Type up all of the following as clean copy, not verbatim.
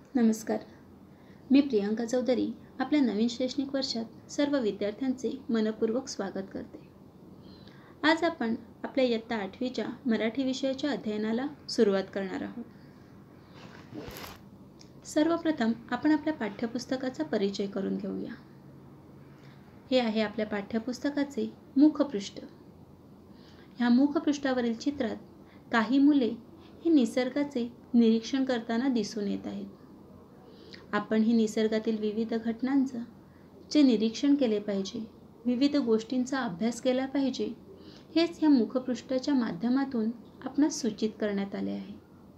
नमस्कार. मी प्रियांका चौधरी आपल्या नवीन शैक्षणिक वर्षात सर्व विद्यार्थ्यांचे मनपूर्वक स्वागत करते. आज आपण आपल्या इयत्ता 8वीच्या मराठी विषयाच्या अध्ययनाला सुरुवात करणार आहोत. सर्वप्रथम आपण आपल्या पाठ्यपुस्तकाचा परिचय करून घेऊया. हे आहे आपल्या पाठ्यपुस्तकाचे मुखपृष्ठ. ह्या मुखपृष्ठावरील चित्रात काही मुले हे निसर्गाचे निरीक्षण करताना दिसून येत आहेत. आपण ही निसर्गातील विविध घटनांचं जे निरीक्षण केले पाहिजे, विविध गोष्टींचा अभ्यास केला पाहिजे, हेच ह्या मुखपृष्ठाच्या माध्यमातून आपणास सूचित करण्यात आले आहे.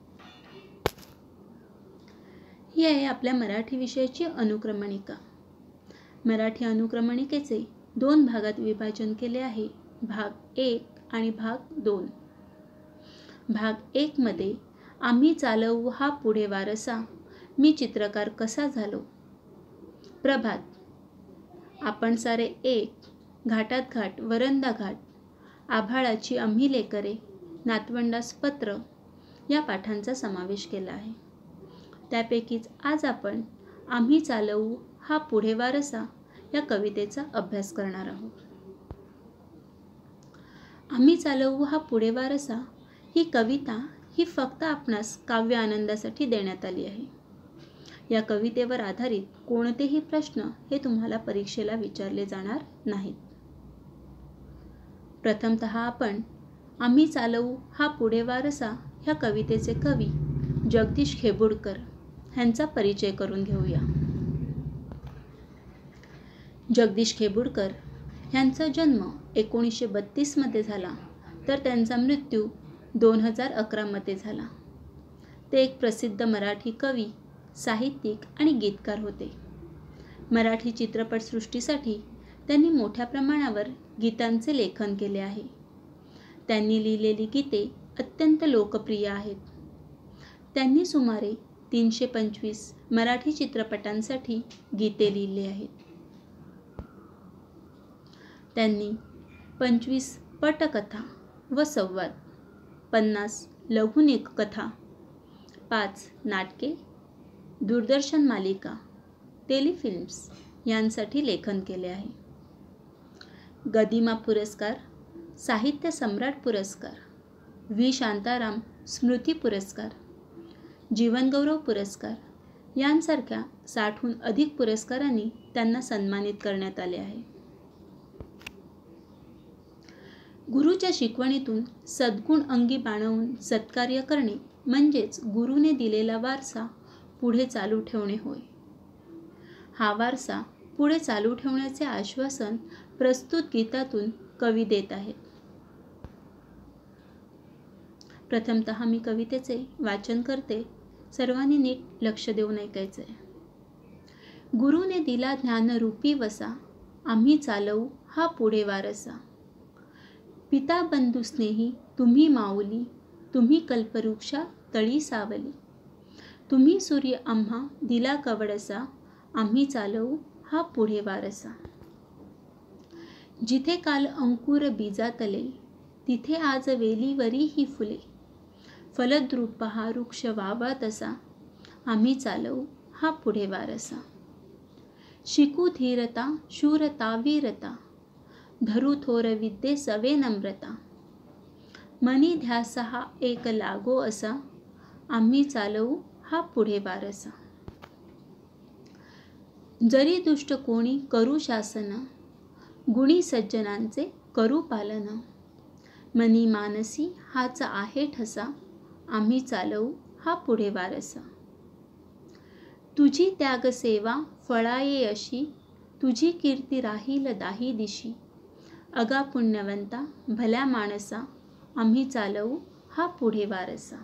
ही आहे आपल्या मराठी विषयाची अनुक्रमणिका. मराठी अनुक्रमणिकेचे 2 भागात विभाजन केले आहे, भाग 1 आणि भाग 2. भाग 1 मध्ये आम्ही चालवू हा पुढे वारसा, मी चित्रकार कसा झालो, प्रभात, आपण सारे एक, घाटात घाट वरंदा घाट, आभाळाची आम्ही लेकरे, नातवंडास पत्र या पाठांचा समावेश केला आहे. त्यापैकीच आज आपण आम्ही चालवू हा पुढे वारसा या कवितेचा अभ्यास करणार आहोत. आम्ही चालवू हा पुढे वारसा ही कविता ही फक्त आपणास काव्य आनंदासाठी देण्यात आली आहे. या कवितेवर आधारित कोणतेही प्रश्न हे तुम्हाला परीक्षेला विचारले जाणार नाहीत. प्रथमतः आपण आम्ही चालवू हा पुढे वारसा ह्या कवितेचे कवी जगदीश खेबुडकर ह्यांचा परिचय करून घेऊया. जगदीश खेबुडकर ह्यांचा जन्म 1932 मध्ये झाला, तर त्यांचा मृत्यू 2011 मध्ये झाला. ते एक प्रसिद्ध मराठी कवी, साहित्यिक आणि गीतकार होते. मराठी चित्रपटसृष्टीसाठी त्यांनी मोठ्या प्रमाणावर गीतांचे लेखन केले आहे. त्यांनी लिहिलेली गीते अत्यंत लोकप्रिय आहेत. त्यांनी सुमारे 325 मराठी चित्रपटांसाठी गीते लिहिली आहेत. त्यांनी 25 पटकथा व संवाद, 50 लघुकथा, 5 नाटके, दूरदर्शन मालिका, टेलिफिल्म्स यांसाठी लेखन केले आहे. गदिमा पुरस्कार, साहित्य सम्राट पुरस्कार, व्ही. शांताराम स्मृती पुरस्कार, जीवनगौरव पुरस्कार यांसारख्या 60हून अधिक पुरस्कारांनी त्यांना सन्मानित करण्यात आले आहे. गुरुच्या शिकवणीतून सद्गुण अंगी बाणवून सत्कार्य करणे म्हणजेच गुरुने दिलेला वारसा पुढे चालू ठेवणे होय. हा वारसा पुढे चालू ठेवण्याचे आश्वासन प्रस्तुत गीतातून कवी देत आहेत. प्रथमतः मी कवितेचे वाचन करते, सर्वांनी नीट लक्ष देऊन ऐकायचे. गुरुने दिला ज्ञानरूपी वसा, आम्ही चालवू हा पुढे वारसा. पिता बंधू स्नेही तुम्ही माऊली, तुम्ही कल्पवृक्षा तळी सावली. तुम्ही सूर्य आम्हा दिला कवडसा, आम्ही चालवू हा पुढे वारसा. जिथे काल अंकुर बीजातले, तिथे आज वेलीवरी ही फुले. फलद्रूप पहा वृक्ष व्हावा तसा, आम्ही चालवू हा पुढे वारसा. शिकू धीरता शूरता वीरता, धरू थोर विद्ये सवे नम्रता. मनी ध्यास हा एक लागो असा, आम्ही चालवू हा पुढे वारसा. जरी दुष्ट कोणी करू शासन, गुणी सज्जनांचे करू पालन. मनी मानसी हाच आहे ठसा, आम्ही चालवू हा पुढे वारसा. तुझी त्याग सेवा फळाये अशी, तुझी कीर्ती राहील दाही दिशी. अगा पुण्यवंता भल्या माणसा, आम्ही चालवू हा पुढे वारसा.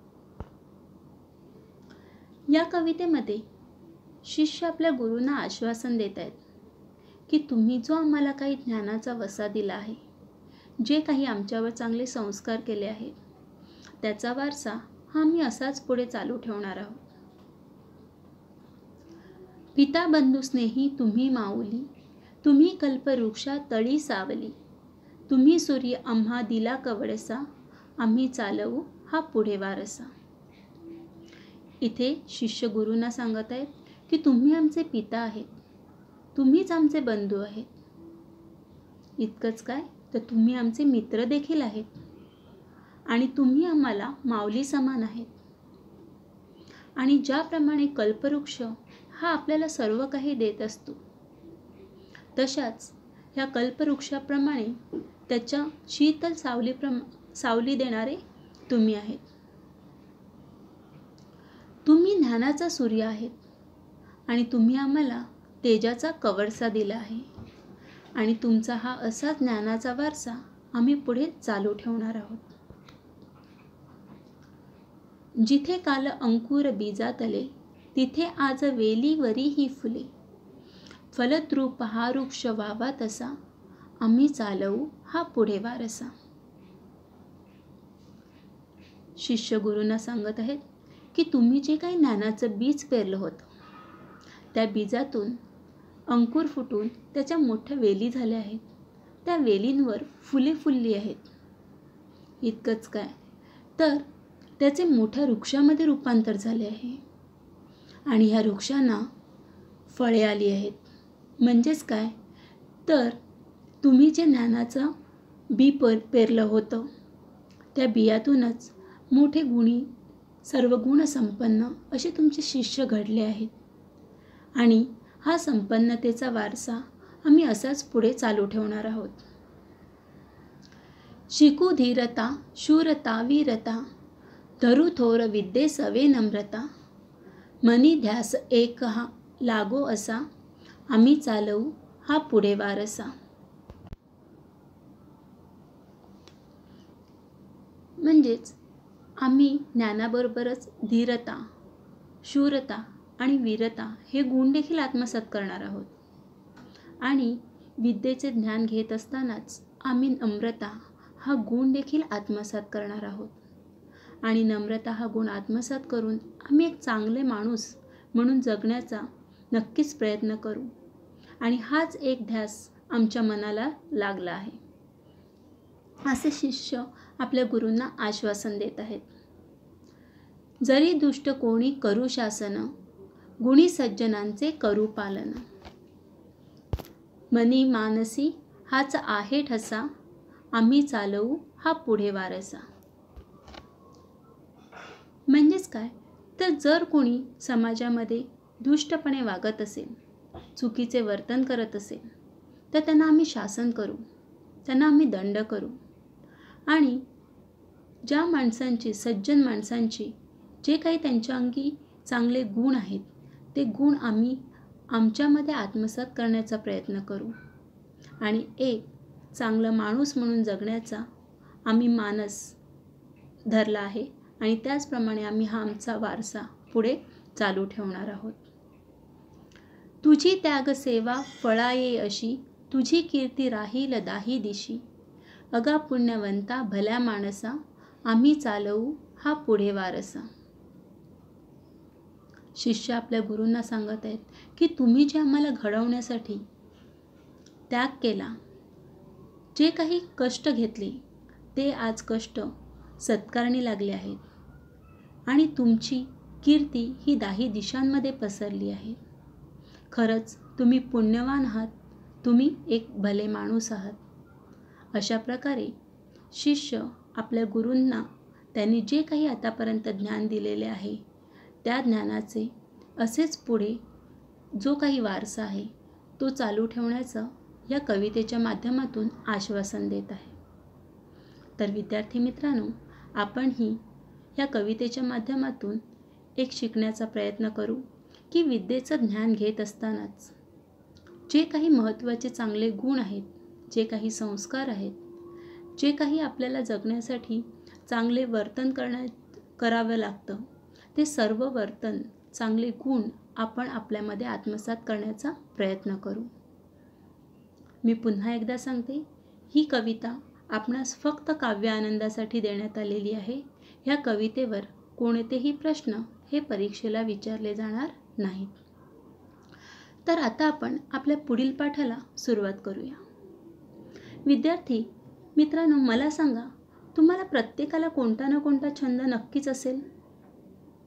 या कवितेमध्ये शिष्य आपल्या गुरूंना आश्वासन देत आहेत की तुम्ही जो आम्हाला काही ज्ञानाचा वसा दिला आहे, जे काही आमच्यावर चांगले संस्कार केले आहेत, त्याचा वारसा हा आम्ही असाच पुढे चालू ठेवणार आहोत. पिता बंधू स्नेही तुम्ही माऊली, तुम्ही कल्पवृक्षा तळी सावली. तुम्ही सूर्य आम्हा दिला कवडसा, आम्ही चालवू हा पुढे वारसा. इथे शिष्य गुरूंना सांगत आहेत की तुम्ही आमचे पिता आहेत, तुम्हीच आमचे बंधू आहेत. इतकंच काय, तर तुम्ही आमचे मित्र देखील आहेत आणि तुम्ही आम्हाला माऊली समान आहेत. आणि ज्याप्रमाणे कल्पवृक्ष हा आपल्याला सर्व काही देत असतो, तशाच ह्या कल्पवृक्षाप्रमाणे त्याच्या शीतल सावली देणारे तुम्ही आहेत. तुम्ही ज्ञानाचा सूर्य आहेत आणि तुम्ही आम्हाला तेजाचा कवरसा दिला आहे. आणि तुमचा हा असा ज्ञानाचा वारसा आम्ही पुढे चालू ठेवणार आहोत. जिथे काल अंकुर बीजातले, तिथे आज वेलीवरी ही फुले. फलद्रूप हा वृक्ष व्हावा तसा, आम्ही चालवू हा पुढे वारसा. शिष्य गुरूंना सांगत आहेत की तुम्ही जे काही ज्ञानाचं बीज पेरलं होतं, त्या बीजातून अंकुर फुटून त्याच्या मोठ्या वेली झाल्या आहेत. त्या वेलींवर फुले फुलली आहेत. इतकंच काय, तर त्याचे मोठ्या वृक्षामध्ये रूपांतर झाले आहे आणि ह्या वृक्षांना फळे आली आहेत. म्हणजेच काय, तर तुम्ही जे ज्ञानाचं बी पेरलं होतं, त्या बियातूनच मोठे गुणी, सर्व गुणसंपन्न असे तुमचे शिष्य घडले आहेत आणि हा संपन्नतेचा वारसा आम्ही असाच पुढे चालू ठेवणार आहोत. शिकू धीरता, शूरता, वीरता, धरू थोर विद्ये सवे नम्रता. मनी ध्यास एक हा लागो असा, आम्ही चालवू हा पुढे वारसा. म्हणजेच आम्ही ज्ञानाबरोबरच धीरता, शूरता आणि वीरता हे गुण देखील आत्मसात करणार आहोत. आणि विद्येचे ज्ञान घेत असतानाच आम्ही नम्रता हा गुण देखील आत्मसात करणार आहोत. आणि नम्रता हा गुण आत्मसात करून आम्ही एक चांगले माणूस म्हणून जगण्याचा नक्कीच प्रयत्न करू. आणि हाच एक ध्यास आमच्या मनाला लागला आहे, असे शिष्य आपल्या गुरूंना आश्वासन देत आहेत. जरी दुष्ट कोणी करू शासन, गुणी सज्जनांचे करू पालन. मनी मानसी हाच आहे ठसा, आम्ही चालवू हा पुढे वारसा. म्हणजेच काय, तर जर कोणी समाजामध्ये दुष्टपणे वागत असेल, चुकीचे वर्तन करत असेल, तर त्यांना आम्ही शासन करू, त्यांना आम्ही दंड करू. आणि ज्या माणसांची, सज्जन माणसांची जे काही त्यांच्या अंगी चांगले गुण आहेत, ते गुण आम्ही आमच्यामध्ये आत्मसात करण्याचा प्रयत्न करू. आणि एक चांगला माणूस म्हणून जगण्याचा आम्ही मानस धरला आहे आणि त्याचप्रमाणे आम्ही हा आमचा वारसा पुढे चालू ठेवणार आहोत. तुझी त्याग सेवा फळाये अशी, तुझी कीर्ती राहील दाही दिशी. अगा पुण्यवंता भल्या माणसा, आम्ही चालवू हा पुढे वारसा. शिष्य आपल्या गुरूंना सांगत आहेत की तुम्ही जे आम्हाला घडवण्यासाठी त्याग केला, जे काही कष्ट घेतले, ते आज कष्ट सत्कारणी लागले आहेत आणि तुमची कीर्ती ही दाही दिशांमध्ये पसरली आहे. खरंच तुम्ही पुण्यवान आहात, तुम्ही एक भले माणूस आहात. अशा प्रकारे शिष्य आपल्या गुरूंना त्यांनी जे काही आतापर्यंत ज्ञान दिलेले आहे, त्या ज्ञानाचे असेच पुढे जो काही वारसा आहे तो चालू ठेवण्याचं या कवितेच्या माध्यमातून आश्वासन देत आहे. तर विद्यार्थी मित्रांनो, आपणही या कवितेच्या माध्यमातून एक शिकण्याचा प्रयत्न करू की विद्येचं ज्ञान घेत असतानाच जे काही महत्त्वाचे चांगले गुण आहेत, जे काही संस्कार आहेत, जे काही आपल्याला जगण्यासाठी चांगले वर्तन करावं लागतं, ते सर्व वर्तन, चांगले गुण आपण आपल्यामध्ये आत्मसात करण्याचा प्रयत्न करू. मी पुन्हा एकदा सांगते, ही कविता आपणास फक्त काव्य आनंदासाठी देण्यात आलेली आहे. ह्या कवितेवर कोणतेही प्रश्न हे परीक्षेला विचारले जाणार नाहीत. तर आता आपण आपल्या पुढील पाठाला सुरुवात करूया. विद्यार्थी मित्रांनो, मला सांगा, तुम्हाला प्रत्येकाला कोणता ना कोणता छंद नक्कीच असेल.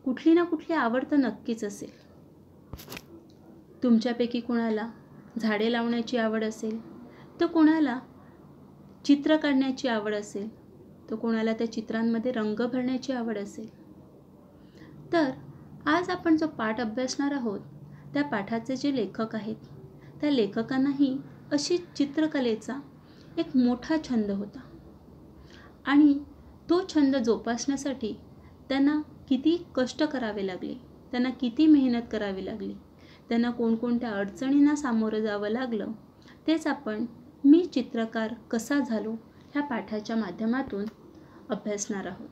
कुठली ना कुठली आवड तर नक्कीच असेल. तुमच्यापैकी कोणाला झाडे लावण्याची आवड असेल, तर कोणाला चित्र काढण्याची आवड असेल, तर कोणाला त्या चित्रांमध्ये रंग भरण्याची आवड असेल. तर आज आपण जो पाठ अभ्यासणार आहोत त्या पाठाचे जे लेखक आहेत, त्या लेखकांनाही अशी चित्रकलेचा एक मोठा छंद होता आणि तो छंद जोपासण्यासाठी त्यांना किती कष्ट करावे लागले, त्यांना किती मेहनत करावी लागली, त्यांना कोणकोणत्या अडचणींना सामोरं जावं लागलं, तेच आपण मी चित्रकार कसा झालो ह्या पाठाच्या माध्यमातून अभ्यासणार आहोत.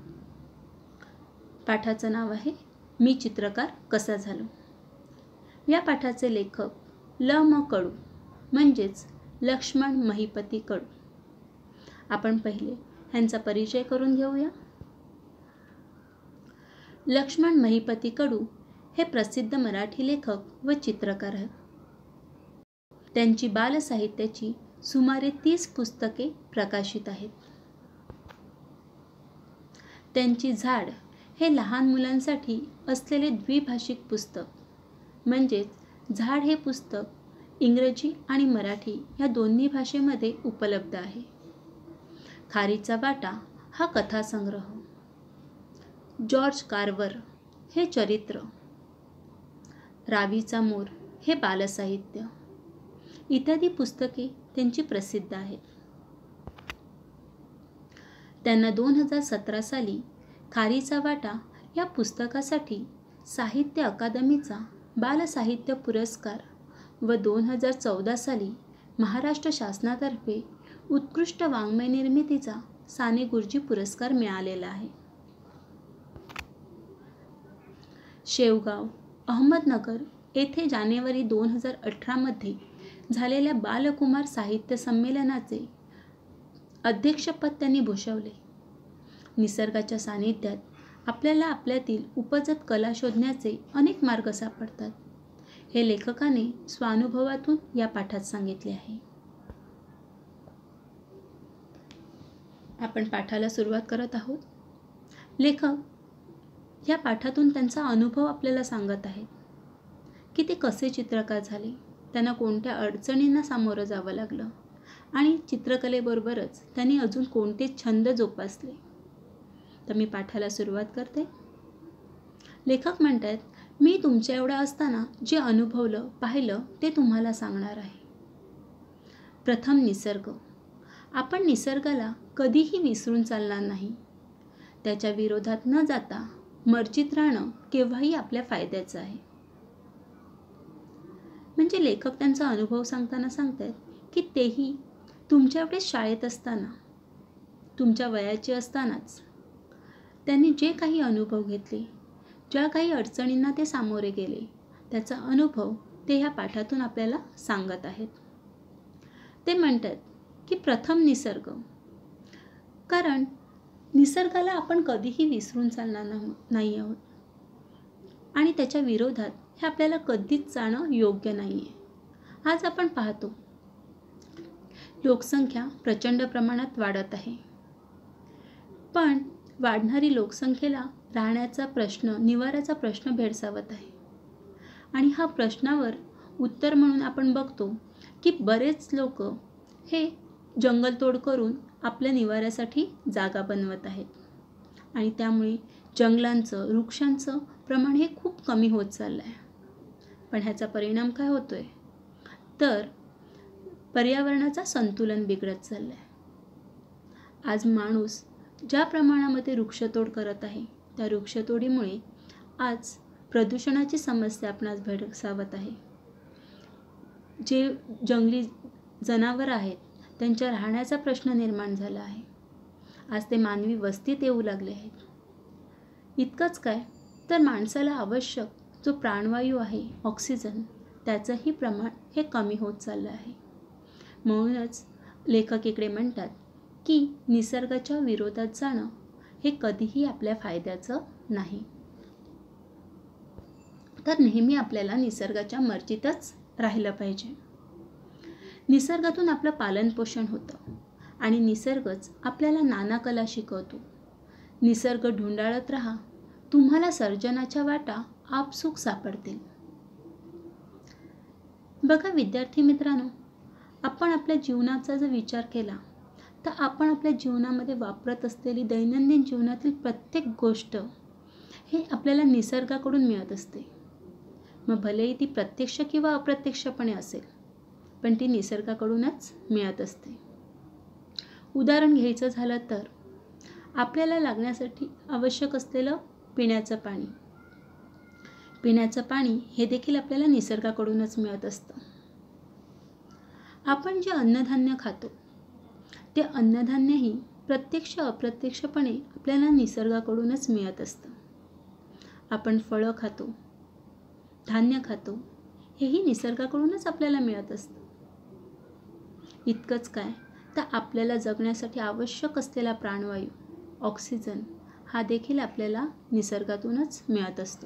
पाठाचं नाव आहे मी चित्रकार कसा झालो. या पाठाचे लेखक ल म कडू म्हणजेच लक्ष्मण महिपती कडू. आपण पहिले ह्यांचा परिचय करून घेऊया. लक्ष्मण महिपती कडू हे प्रसिद्ध मराठी लेखक व चित्रकार आहेत. त्यांची बालसाहित्याची सुमारे 30 पुस्तके प्रकाशित आहेत. त्यांची झाड हे लहान मुलांसाठी असलेले द्विभाषिक पुस्तक, म्हणजेच झाड हे पुस्तक इंग्रजी आणि मराठी या दोन्ही भाषेमध्ये उपलब्ध आहे. खारीचा वाटा हा कथासंग्रह, जॉर्ज कार्वर हे चरित्र, रावीचा मोर हे बालसाहित्य इत्यादी पुस्तके त्यांची प्रसिद्ध आहेत. त्यांना 2017 साली खारीचा वाटा या पुस्तकासाठी साहित्य अकादमीचा बालसाहित्य पुरस्कार व 2014 साली महाराष्ट्र शासनातर्फे उत्कृष्ट वाङ्मय निर्मितीचा साने गुरुजी पुरस्कार मिळालेला आहे. शेवगाव, अहमदनगर येथे जानेवारी 2018 मध्ये झालेल्या बालकुमार साहित्य संमेलनाचे अध्यक्षपद त्यांनी भूषवले. निसर्गाच्या सानिध्यात आपल्याला आपल्यातील उपजत कला शोधण्याचे अनेक मार्ग सापडतात, हे लेखकाने स्वानुभवातून या पाठात सांगितले आहे. आपण पाठाला सुरुवात करत आहोत. लेखक या पाठातून त्यांचा अनुभव आपल्याला सांगत आहेत की ते कसे चित्रकार झाले, त्यांना कोणत्या अडचणींना सामोरं जावं लागलं आणि चित्रकलेबरोबरच त्यांनी अजून कोणते छंद जोपासले. तर मी पाठाला सुरुवात करते. लेखक म्हणतात, मी तुमच्या एवढा असताना जे अनुभवलं पाहिलं ते तुम्हाला सांगणार आहे. प्रथम निसर्ग. आपण निसर्गाला कधीही विसरून चालणार नाही. त्याच्या विरोधात न जाता मर्जीत राहणं केव्हाही आपल्या फायद्याचं आहे. म्हणजे लेखक त्यांचा अनुभव सांगताना सांगतात की तेही तुमच्या एवढे शाळेत असताना, तुमच्या वयाचे असतानाच त्यांनी जे काही अनुभव घेतले, ज्या काही अडचणींना ते सामोरे गेले, त्याचा अनुभव ते ह्या पाठातून आपल्याला सांगत आहेत. ते म्हणतात की प्रथम निसर्ग, कारण निसर्गाला आपण कधीही विसरून चालणार नाही आहोत आणि त्याच्या विरोधात हे आपल्याला कधीच जाणं योग्य नाही आहे. आज आपण पाहतो लोकसंख्या प्रचंड प्रमाणात वाढत आहे, पण वाढणारी लोकसंख्येला राहण्याचा प्रश्न, निवाऱ्याचा प्रश्न भेडसावत आहे. आणि हा प्रश्नावर उत्तर म्हणून आपण बघतो की बरेच लोक हे जंगलतोड करून आपल्या निवाऱ्यासाठी जागा बनवत आहेत आणि त्यामुळे जंगलांचं, वृक्षांचं प्रमाण हे खूप कमी होत चाललं आहे. पण ह्याचा परिणाम काय होतोय, तर पर्यावरणाचं संतुलन बिघडत चाललं आहे. आज माणूस ज्या प्रमाणामध्ये वृक्षतोड करत आहे, त्या वृक्षतोडीमुळे आज प्रदूषणाची समस्या आपणास भेडसावत आहे. जे जंगली जनावर आहेत त्यांच्या राहण्याचा प्रश्न निर्माण झाला आहे. आज ते मानवी वस्तीत येऊ लागले आहेत. इतकंच काय, तर माणसाला आवश्यक जो प्राणवायू आहे, ऑक्सिजन, त्याचंही प्रमाण हे कमी होत चाललं आहे. म्हणूनच लेखक इकडे म्हणतात की निसर्गाच्या विरोधात जाणं हे कधीही आपल्या फायद्याचं नाही. तर नेहमी आपल्याला निसर्गाच्या मर्जीतच राहिलं पाहिजे. निसर्गातून आपलं पालनपोषण होतं आणि निसर्गच आपल्याला नाना कला शिकवतो. निसर्ग ढुंडाळत राहा, तुम्हाला सर्जनाच्या वाटा आपसूक सापडतील. बघा विद्यार्थी मित्रांनो, आपण आपल्या जीवनाचा जर विचार केला तर आपण आपल्या जीवनामध्ये वापरत असलेली दैनंदिन जीवनातील प्रत्येक गोष्ट हे आपल्याला निसर्गाकडून मिळत असते. मग भलेही ती प्रत्यक्ष किंवा अप्रत्यक्षपणे असेल, पण ती निसर्गाकडूनच मिळत असते. उदाहरण घ्यायचं झालं तर आपल्याला लागण्यासाठी आवश्यक असलेलं पिण्याचं पाणी. पिण्याचं पाणी हे देखील आपल्याला निसर्गाकडूनच मिळत असतं. आपण जे अन्नधान्य खातो ते अन्नधान्यही प्रत्यक्ष अप्रत्यक्षपणे आपल्याला निसर्गाकडूनच मिळत असतं. आपण फळं खातो, धान्य खातो, हेही निसर्गाकडूनच आपल्याला मिळत असतं. इतकंच काय तर आपल्याला जगण्यासाठी आवश्यक असलेला प्राणवायू ऑक्सिजन हा देखील आपल्याला निसर्गातूनच मिळत असतो.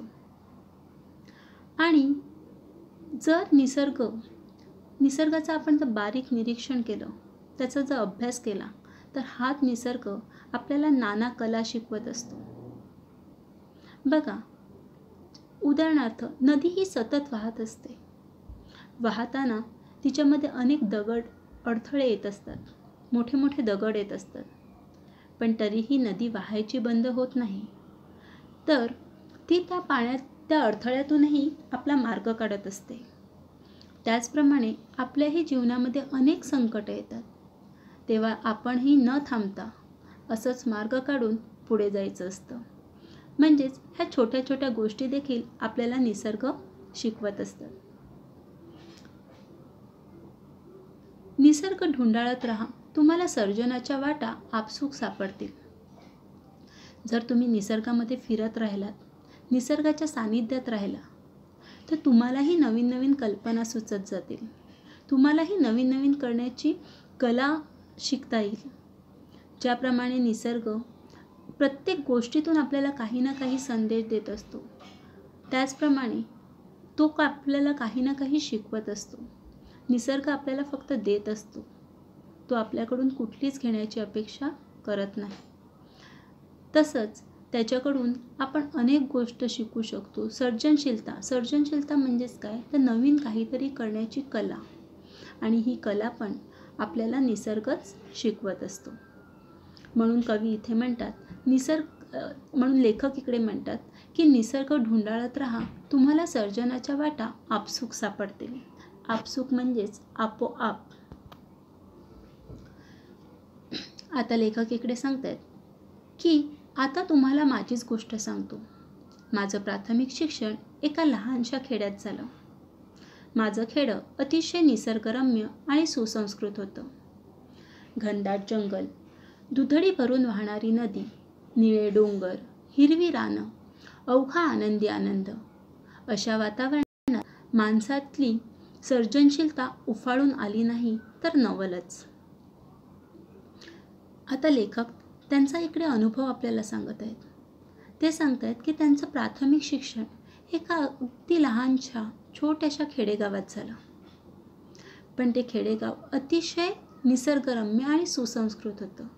आणि जर निसर्गाचं आपण जर बारीक निरीक्षण केलं, त्याचा जर अभ्यास केला तर हाच निसर्ग आपल्याला नाना कला शिकवत असतो. बघा उदाहरणार्थ नदी ही सतत वाहत असते. वाहताना तिच्यामध्ये अनेक अडथळे येत असतात, मोठे मोठे दगड येत असतात, पण तरीही नदी वाहायची बंद होत नाही. तर ती त्या अडथळ्यातूनही आपला मार्ग काढत असते. त्याचप्रमाणे आपल्याही जीवनामध्ये अनेक संकट येतात, तेव्हा आपणही न थांबता असंच मार्ग काढून पुढे जायचं असतं. म्हणजेच ह्या छोट्या छोट्या गोष्टी देखील आपल्याला निसर्ग शिकवत असतात. निसर्ग ढुंडाळत राहा, तुम्हाला सर्जनाच्या वाटा आपसूक सापडतील. जर तुम्ही निसर्गामध्ये फिरत राहिलात, निसर्गाच्या सानिध्यात राहिला, तर तुम्हालाही नवीन नवीन कल्पना सुचत जातील. तुम्हालाही नवीन नवीन करण्याची कला शिकता येईल. ज्याप्रमाणे निसर्ग प्रत्येक गोष्टीतून आपल्याला काही ना काही संदेश देत असतो, त्याचप्रमाणे तो आपल्याला काही ना काही शिकवत असतो. निसर्ग आपल्याला फक्त देत असतो, तो आपल्याकडून कुठलीच घेण्याची अपेक्षा करत नाही. तसंच त्याच्याकडून आपण अनेक गोष्ट शिकू शकतो. सर्जनशीलता म्हणजेच काय तर नवीन काहीतरी करण्याची कला, आणि ही कला पण आपल्याला निसर्गच शिकवत असतो. म्हणून कवी इथे म्हणतात म्हणून लेखक इकडे म्हणतात की निसर्ग ढुंडाळत राहा, तुम्हाला सर्जनाच्या वाटा आपसूक सापडतील. आपसूक म्हणजेच आपोआप. आता लेखक इकडे सांगतात की आता तुम्हाला माझीच गोष्ट सांगतो. माझं प्राथमिक शिक्षण एका लहानशा खेड्यात झालं. माझं खेडं अतिशय निसर्गरम्य आणि सुसंस्कृत होतं. घनदाट जंगल, दुधडी भरून वाहणारी नदी, निळे डोंगर, हिरवी रानं, अवघा आनंदी आनंद. अशा वातावरणात माणसातली सर्जनशीलता उफाळून आली नाही तर नवलच. आता लेखक त्यांचा इकडे अनुभव आपल्याला सांगत आहेत. ते सांगत आहेत की त्यांचं प्राथमिक शिक्षण एका अगदी लहानशा छोट्याशा खेडेगावात झालं. पण ते खेडेगाव अतिशय निसर्गरम्य आणि सुसंस्कृत होतं.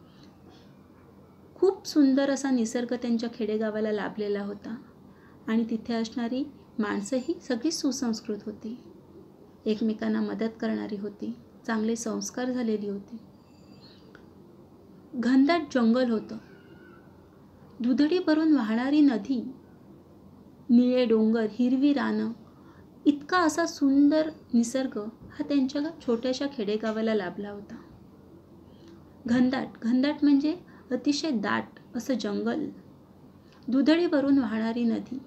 खूप सुंदर असा निसर्ग त्यांच्या खेडेगावाला लाभलेला होता, आणि तिथे असणारी माणसंही सगळी सुसंस्कृत होती, एकमेकांना मदत करणारी होती, चांगले संस्कार झालेली होती. घनदाट जंगल होतं, दुधडी भरून वाहणारी नदी, निळे डोंगर, हिरवी रानं, इतका असा सुंदर निसर्ग हा त्यांच्या छोट्याशा खेडेगावाला लाभला होता. घनदाट म्हणजे अतिशय दाट असं जंगल, दुधडी भरून वाहणारी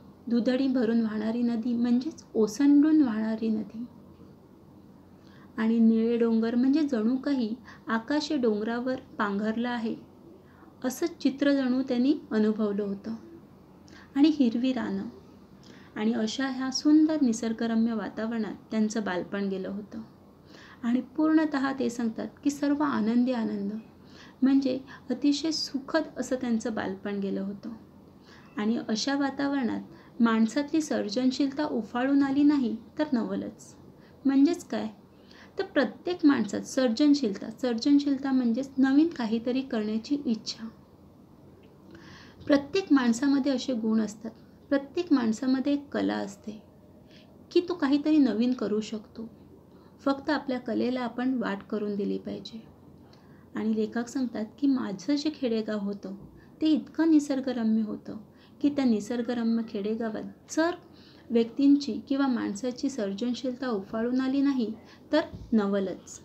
नदी म्हणजेच ओसंडून वाहणारी नदी, आणि निळे डोंगर म्हणजे जणू काही आकाश डोंगरावर पांघरलं आहे असं चित्र जणू त्यांनी अनुभवलं होतं. आणि हिरवी रानं, आणि अशा ह्या सुंदर निसर्गरम्य वातावरणात त्यांचं बालपण गेलं होतं. आणि पूर्णतः ते सांगतात की सर्व आनंदी आनंद म्हणजे अतिशय सुखद असं त्यांचं बालपण गेलं होतं. आणि अशा वातावरणात माणसातली सर्जनशीलता उफाळून आली नाही तर नवलच. म्हणजेच काय तर प्रत्येक माणसात सर्जनशीलता म्हणजेच नवीन काहीतरी करण्याची इच्छा. प्रत्येक माणसामध्ये असे गुण असतात, प्रत्येक माणसामध्ये एक कला असते की तो काहीतरी नवीन करू शकतो. फक्त आपल्या कलेला आपण वाट करून दिली पाहिजे. आणि लेखक सांगतात की माझं जे खेडेगाव होतं ते इतकं निसर्गरम्य होतं की त्या निसर्गरम्य खेडेगावात जर व्यक्तींची किंवा माणसाची सर्जनशीलता उफाळून आली नाही तर नवलच.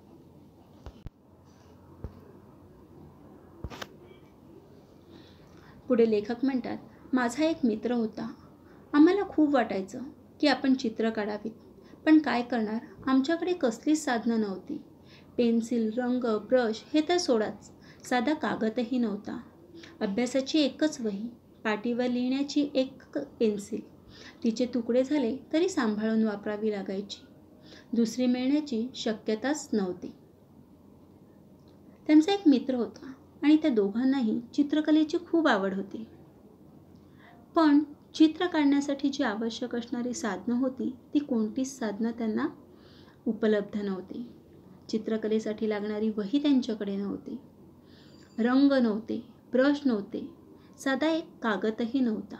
पुढे लेखक म्हणतात, माझा एक मित्र होता. आम्हाला खूप वाटायचं की आपण चित्र काढावीत, पण काय करणार, आमच्याकडे कसलीच साधनं नव्हती. पेन्सिल, रंग, ब्रश हे तर सोडाच, साधा कागदही नव्हता. अभ्यासाची एकच वही, पाटीवर लिहिण्याची एक पेन्सिल, तिचे तुकडे झाले तरी सांभाळून वापरावी लागायची. दुसरी मिळण्याची शक्यताच नव्हती. त्यांचा एक मित्र होता आणि त्या दोघांनाही चित्रकलेची खूप आवड होती. पण चित्र काढण्यासाठी जी आवश्यक असणारी साधनं होती ती कोणतीच साधनं त्यांना उपलब्ध नव्हती. चित्रकलेसाठी लागणारी वही त्यांच्याकडे नव्हती, रंग नव्हते, ब्रश नव्हते, साधा एक कागदही नव्हता.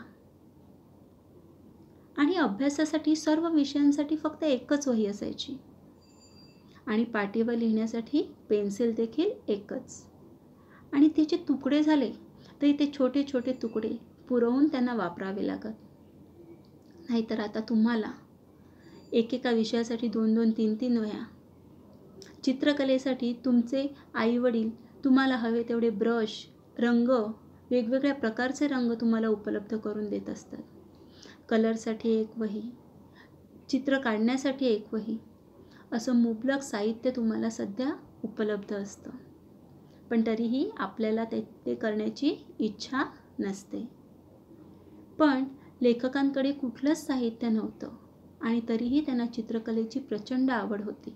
आणि अभ्यासासाठी सर्व विषयांसाठी फक्त एकच वही असायची आणि पाटीवर लिहिण्यासाठी पेन्सिल देखील एकच. आणि तिचे तुकडे झाले तरी ते छोटे छोटे तुकडे पुरवून त्यांना वापरावे लागत. नाहीतर आता तुम्हाला एकेका विषयासाठी 2-2, 3-3 वह्या. चित्रकलेसाठी तुमचे आईवडील तुम्हाला हवे तेवढे ब्रश, रंग, वेगवेगळ्या प्रकारचे रंग तुम्हाला उपलब्ध करून देत असतात. कलरसाठी एक वही, चित्र काढण्यासाठी एक वही, असं मुबलक साहित्य तुम्हाला सध्या उपलब्ध असतं. पण तरीही आपल्याला ते करण्याची इच्छा नसते. पण लेखकांकडे कुठलंच साहित्य नव्हतं आणि तरीही त्यांना चित्रकलेची प्रचंड आवड होती.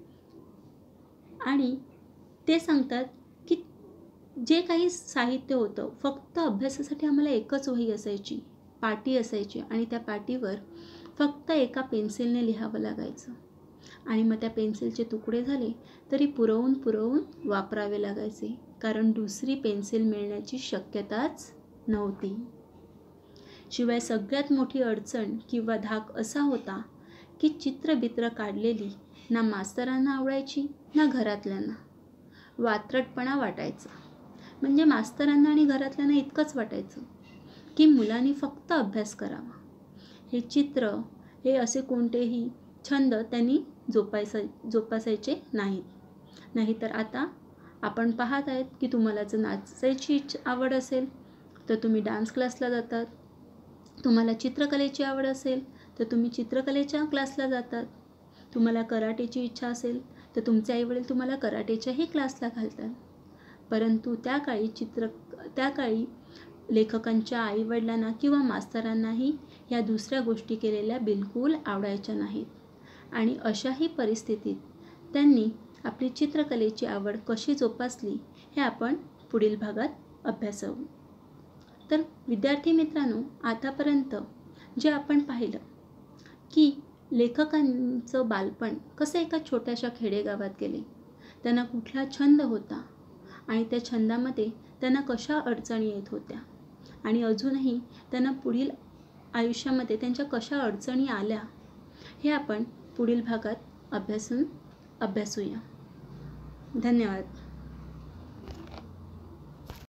आणि ते सांगतात की जे काही साहित्य होतं फक्त अभ्यासासाठी आम्हाला एकच वही असायची, पाटी असायची आणि त्या पाटीवर फक्त एका पेन्सिलने लिहावं लागायचं. आणि मग त्या पेन्सिलचे तुकडे झाले तरी पुरवून वापरावे लागायचे, कारण दुसरी पेन्सिल मिळण्याची शक्यताच नव्हती. शिवाय सगळ्यात मोठी अडचण किंवा धाक असा होता की चित्रबित्र काढलेली ना मास्तरांना आवडायची ना घरातल्यांना. वात्रटपणा वाटायचा. म्हणजे मास्तरांना आणि घरातल्यांना इतकंच वाटायचं की मुलांनी फक्त अभ्यास करावा, हे चित्र हे असे कोणतेही छंद त्यांनी जोपासायचे नाहीत. नाहीतर आता आपण पाहत आहेत की तुम्हाला जर नाचायची आवड असेल तर तुम्ही डान्स क्लासला जातात, तुम्हाला चित्रकलेची आवड असेल तर तुम्ही चित्रकलेच्या क्लासला जातात, तुम्हाला कराटेची इच्छा असेल तर तुमचे आईवडील तुम्हाला कराटेच्याही क्लासला घालतात. परंतु त्या काळी लेखकांच्या आईवडिलांना किंवा मास्तरांनाही या दुसऱ्या गोष्टी केलेल्या बिलकुल आवडायच्या नाहीत. आणि अशाही परिस्थितीत त्यांनी आपली चित्रकलेची आवड कशी जोपासली हे आपण पुढील भागात अभ्यासू. तर विद्यार्थी मित्रांनो, आतापर्यंत जे आपण पाहिलं की लेखकांचं बालपण कसं एका छोट्याशा खेडेगावात गेले, त्यांना कुठला छंद होता आणि त्या छंदामध्ये त्यांना कशा अडचणी येत होत्या आणि अजूनही त्यांना पुढील आयुष्यामध्ये त्यांच्या कशा अडचणी आल्या, हे आपण पुढील भागात अभ्यासूया. धन्यवाद.